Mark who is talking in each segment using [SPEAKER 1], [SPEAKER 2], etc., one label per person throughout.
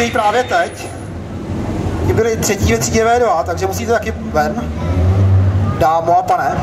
[SPEAKER 1] odjíždějí právě teď. Ti byli třetí ve třídě V2, takže musíte taky ven. Dámo a pane.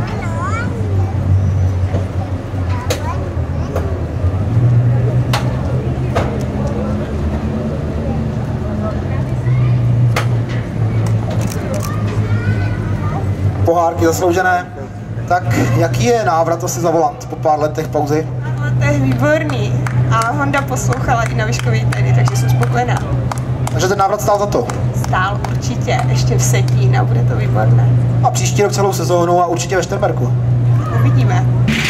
[SPEAKER 1] Pohárky zasloužené. Tak jaký je návrat asi za volant po pár letech pauzy?
[SPEAKER 2] To je výborný. A Honda poslouchala i na výškový tedy, takže jsem spokojená.
[SPEAKER 1] Takže ten návrat stál za to?
[SPEAKER 2] Stál určitě, ještě v Setín a bude to výborné.
[SPEAKER 1] A příští rok celou sezónu a určitě ve Šternberku.
[SPEAKER 2] Uvidíme.